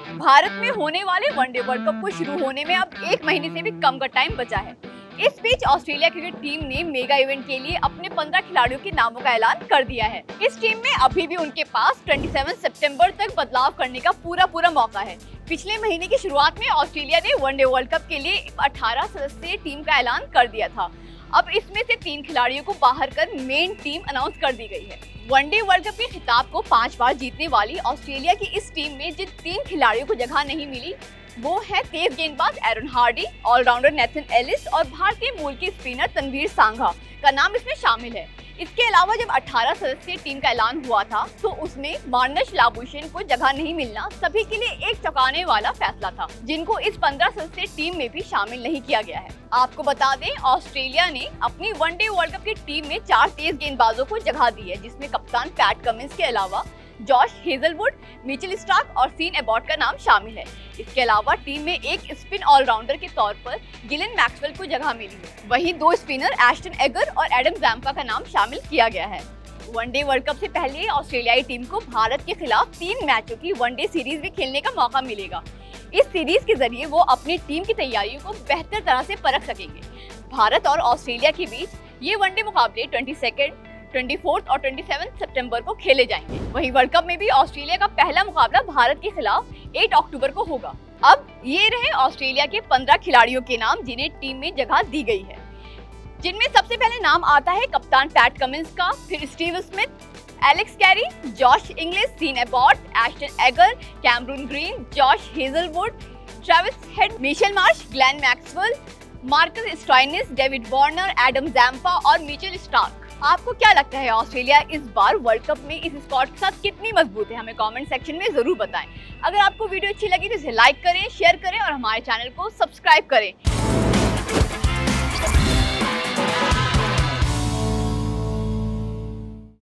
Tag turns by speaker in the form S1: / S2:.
S1: भारत में होने वाले वनडे वर्ल्ड कप को शुरू होने में अब 1 महीने से भी कम का टाइम बचा है। इस बीच ऑस्ट्रेलिया क्रिकेट टीम ने मेगा इवेंट के लिए अपने 15 खिलाड़ियों के नामों का ऐलान कर दिया है। इस टीम में अभी भी उनके पास 27 सितंबर तक बदलाव करने का पूरा मौका है। पिछले महीने की शुरुआत में ऑस्ट्रेलिया ने वनडे वर्ल्ड कप के लिए 18 सदस्यीय टीम का ऐलान कर दिया था। अब इसमें से 3 खिलाड़ियों को बाहर कर मेन टीम अनाउंस कर दी गई है। वनडे वर्ल्ड कप के खिताब को 5 बार जीतने वाली ऑस्ट्रेलिया की इस टीम में जिन 3 खिलाड़ियों को जगह नहीं मिली वो है तेज गेंदबाज Aaron Hardie, allrounder Nathan Ellis और भारतीय मूल के स्पिनर तनवीर सांघा का नाम इसमें शामिल है। इसके अलावा जब 18 सदस्यीय टीम का ऐलान हुआ था तो उसमें मार्नस लाबुशेन को जगह नहीं मिलना सभी के लिए एक चौंकाने वाला फैसला था, जिनको इस 15 सदस्यीय टीम में भी शामिल नहीं किया गया है। आपको बता दें, ऑस्ट्रेलिया ने अपनी वनडे वर्ल्ड कप की टीम में 4 तेज गेंदबाजों को जगह दी है, जिसमें कप्तान पैट कमिंस के अलावा जॉश हेजलवुड, मिचेल स्टार्क और सीन एबॉट का नाम शामिल है। इसके अलावा टीम में एक स्पिन ऑलराउंडर के तौर पर गिलेन मैक्सवेल को जगह मिली है। वहीं 2 स्पिनर एस्टन एगर और एडम जैम्पा का नाम शामिल किया गया है। वनडे वर्ल्ड कप से पहले ऑस्ट्रेलियाई टीम को भारत के खिलाफ 3 मैचों की वनडे सीरीज भी खेलने का मौका मिलेगा। इस सीरीज के जरिए वो अपनी टीम की तैयारियों को बेहतर तरह से परख सकेंगे। भारत और ऑस्ट्रेलिया के बीच ये वनडे मुकाबले 22, 24 और 27 सितंबर को खेले जाएंगे। वहीं वर्ल्ड कप में भी ऑस्ट्रेलिया का पहला मुकाबला भारत के खिलाफ 8 अक्टूबर को होगा। अब ये रहे ऑस्ट्रेलिया के 15 खिलाड़ियों के नाम जिन्हें टीम में जगह दी गई है, जिनमें सबसे पहले नाम आता है कप्तान पैट कमिंस का, फिर Steve Smith, Alex Carey, Josh Inglis, Sean Abbott, Ashton Agar, Cameron Green, Josh Hazlewood, Travis Head, Mitchell Marsh, Glenn Maxwell, Marcus Stoinis, David Warner, Adam Zampa और मिचेल स्टार्क। आपको क्या लगता है ऑस्ट्रेलिया इस बार world cup में इस squad के साथ कितनी मजबूत है? हमें कमेंट सेक्शन में जरूर बताएं। अगर आपको वीडियो अच्छी लगी तो इसे लाइक करें, शेयर करें और हमारे चैनल को सब्सक्राइब करें।